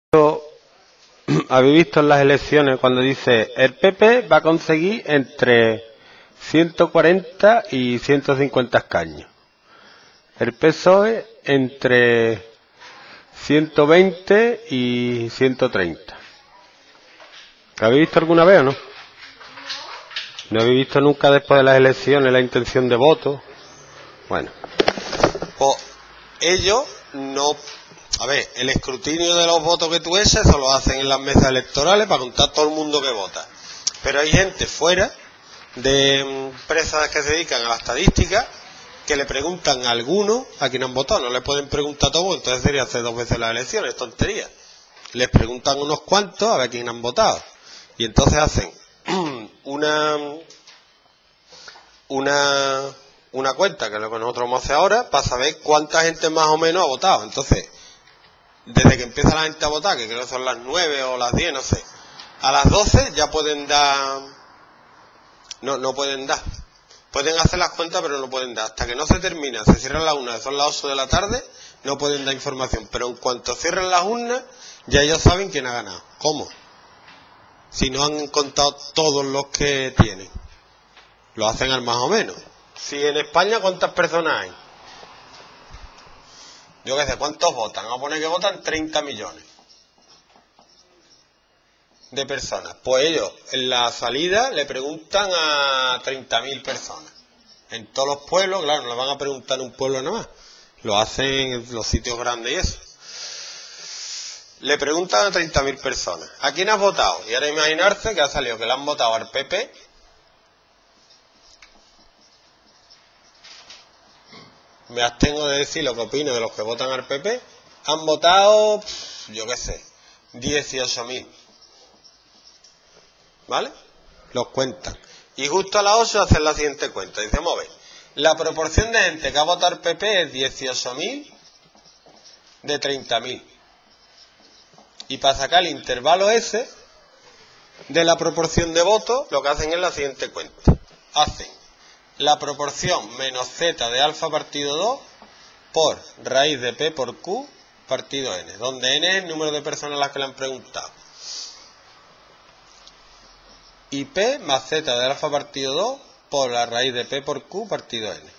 ¿Habéis visto en las elecciones cuando dice el PP va a conseguir entre 140 y 150 escaños? El PSOE entre 120 y 130. ¿Lo habéis visto alguna vez o no? ¿No habéis visto nunca después de las elecciones la intención de voto? Bueno. Pues ellos no... A ver, el escrutinio de los votos que tú eches eso lo hacen en las mesas electorales para contar todo el mundo que vota. Pero hay gente fuera de empresas que se dedican a la estadística que le preguntan a algunos a quién han votado. No le pueden preguntar a todos, entonces sería hacer 2 veces las elecciones, tontería. Les preguntan unos cuantos a ver quién han votado. Y entonces hacen una cuenta, que es lo que nosotros vamos a hacer ahora, para saber cuánta gente más o menos ha votado. Entonces, desde que empieza la gente a votar, que creo que son las 9 o las 10, no sé, a las 12 ya pueden dar... No pueden dar. Pueden hacer las cuentas, pero no pueden dar. Hasta que no se termina, se cierran las urnas, son las 8 de la tarde, no pueden dar información. Pero en cuanto cierren las urnas, ya ellos saben quién ha ganado. ¿Cómo? Si no han contado todos los que tienen. Lo hacen al más o menos. Si en España, ¿cuántas personas hay? Yo qué sé, ¿cuántos votan? Vamos a poner que votan 30 millones de personas. Pues ellos en la salida le preguntan a 30.000 personas. En todos los pueblos, claro, no le van a preguntar en un pueblo nada más. Lo hacen en los sitios grandes y eso. Le preguntan a 30.000 personas. ¿A quién has votado? Y ahora imaginarse que ha salido que le han votado al PP. Me abstengo de decir lo que opino de los que votan al PP. Han votado, yo qué sé, 18.000. ¿Vale? Los cuentan. Y justo a las 8 hacen la siguiente cuenta. Dice, vamos a ver, la proporción de gente que ha votado al PP es 18.000 de 30.000. Y para sacar el intervalo ese de la proporción de votos, lo que hacen es la siguiente cuenta. Hacen la proporción menos z de alfa partido 2 por raíz de p por q partido n, donde n es el número de personas a las que le han preguntado. Y p más z de alfa partido 2 por la raíz de p por q partido n.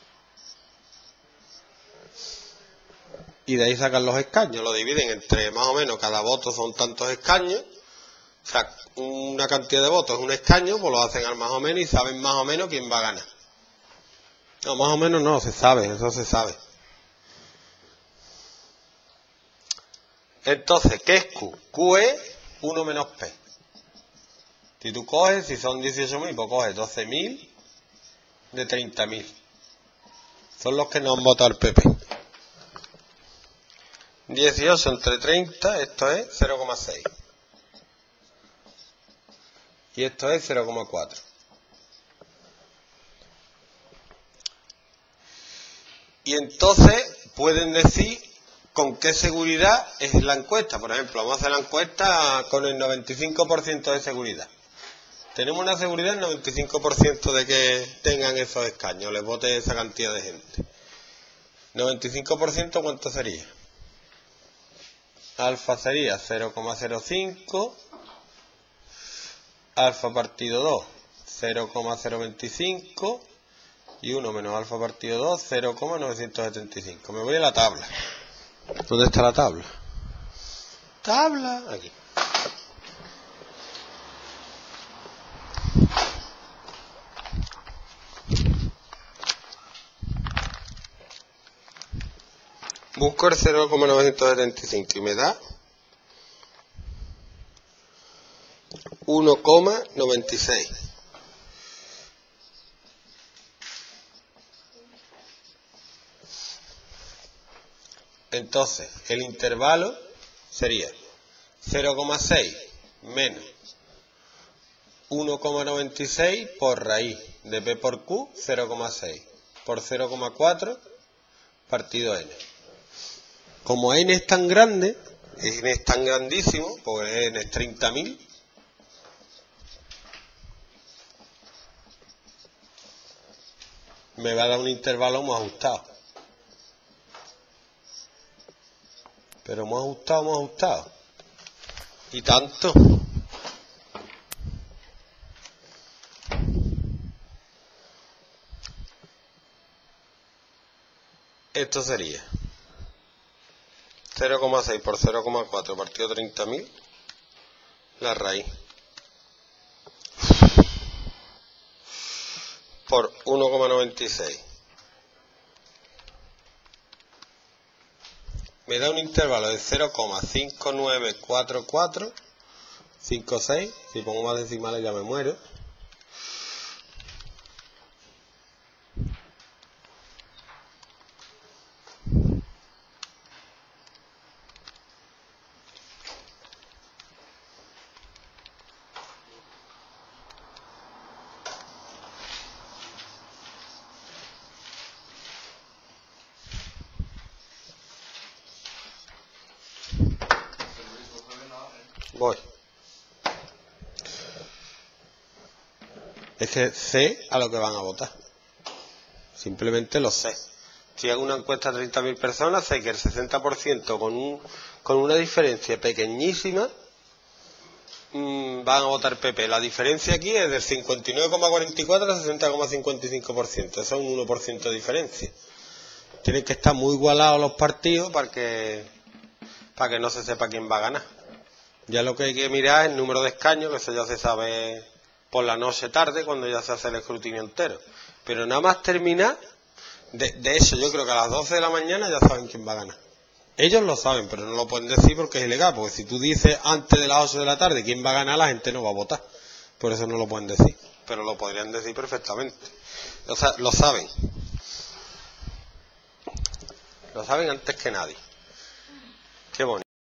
Y de ahí sacan los escaños, lo dividen entre más o menos, cada voto son tantos escaños. O sea, una cantidad de votos es un escaño, pues lo hacen al más o menos y saben más o menos quién va a ganar. No, más o menos no, se sabe, eso se sabe. Entonces, ¿qué es Q? Q es 1 menos P. Si tú coges, si son 18.000, pues coges 12.000 de 30.000. Son los que no han votado al PP. 18 entre 30, esto es 0,6. Y esto es 0,4. Y entonces pueden decir con qué seguridad es la encuesta. Por ejemplo, vamos a hacer la encuesta con el 95% de seguridad. Tenemos una seguridad del 95% de que tengan esos escaños, les vote esa cantidad de gente. 95%, ¿cuánto sería? Alfa sería 0,05. Alfa partido 2, 0,025. Y 1 menos alfa partido 2, 0,975. Me voy a la tabla. ¿Dónde está la tabla? Tabla, aquí. Busco el 0,975 y me da 1,96. Entonces, el intervalo sería 0,6 menos 1,96 por raíz de p por q, 0,6 por 0,4 partido n. Como n es tan grande, n es tan grandísimo, porque n es 30.000, me va a dar un intervalo muy ajustado. Pero muy ajustado, muy ajustado. Y tanto. Esto sería 0,6 por 0,4 partido 30.000, la raíz, por 1,96. Me da un intervalo de 0,594456. Si pongo más decimales ya me muero. Voy. Es que sé a lo que van a votar. Simplemente lo sé. Si hago una encuesta a 30.000 personas, sé que el 60% con una diferencia pequeñísima van a votar PP. La diferencia aquí es del 59,44 a 60,55%. Eso es un 1% de diferencia. Tienen que estar muy igualados los partidos para que no se sepa quién va a ganar. Ya lo que hay que mirar es el número de escaños, que eso ya se sabe por la noche tarde, cuando ya se hace el escrutinio entero. Pero nada más terminar, de eso yo creo que a las 12 de la mañana ya saben quién va a ganar. Ellos lo saben, pero no lo pueden decir porque es ilegal, porque si tú dices antes de las 8 de la tarde quién va a ganar, la gente no va a votar. Por eso no lo pueden decir, pero lo podrían decir perfectamente. O sea, lo saben. Lo saben antes que nadie.